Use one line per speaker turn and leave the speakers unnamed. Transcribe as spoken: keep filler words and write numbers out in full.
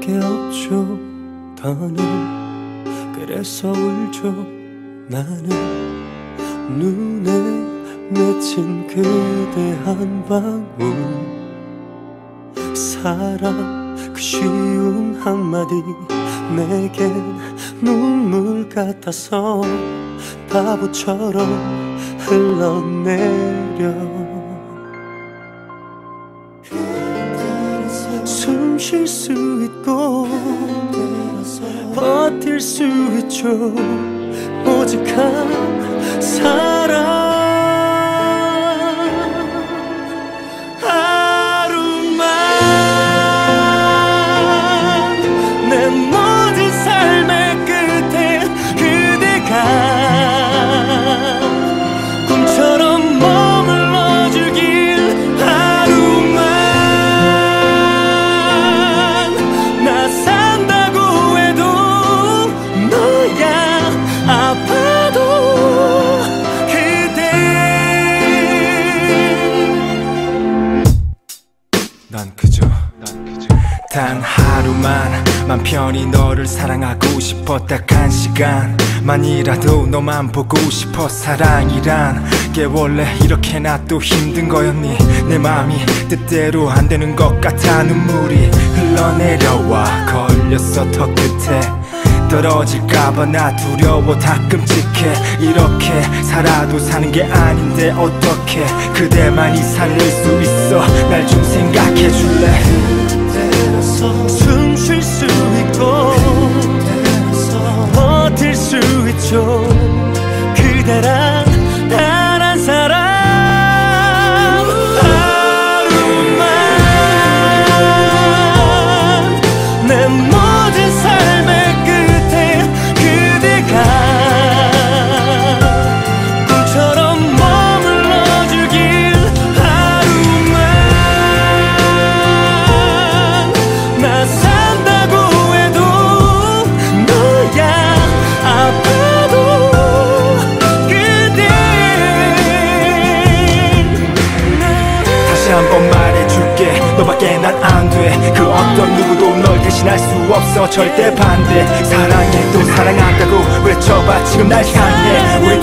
게 없죠 더는. 그래서 울죠 나는. 눈에 맺힌 그대 한 방울 사랑 그 쉬운 한마디 내겐 눈물 같아서 바보처럼 흘러내려. 숨 쉴 수 있고 버틸 수 있죠 오직 한 사람.
난 그저 단 하루만 맘 편히 너를 사랑하고 싶어. 딱 한 시간만이라도 너만 보고 싶어. 사랑이란 게 원래 이렇게나 또 힘든 거였니? 내 맘이 뜻대로 안 되는 것 같아. 눈물이 흘러내려와 걸렸어 턱 끝에. 떨어질까봐 나 두려워 다 끔찍해. 이렇게 살아도 사는 게 아닌데 어떡해. 그대만이 살릴 수 있어. 날 좀 생각해줄래?
숨 쉴 수 있고 버틸 수 있죠 그대란 단 한 사람. 하루만 내 모든 삶의 끝에 그대가 꿈처럼 머물러주길. 하루만 나 산다고 해도 너야 아파도 그대.
다시 한번 말해줄게 너밖에 난 안 돼. 그 어떤 누구도 널 대신할 수 없어 절대 반대. 사랑해 또 사랑한다고 외쳐봐 지금 날 향해.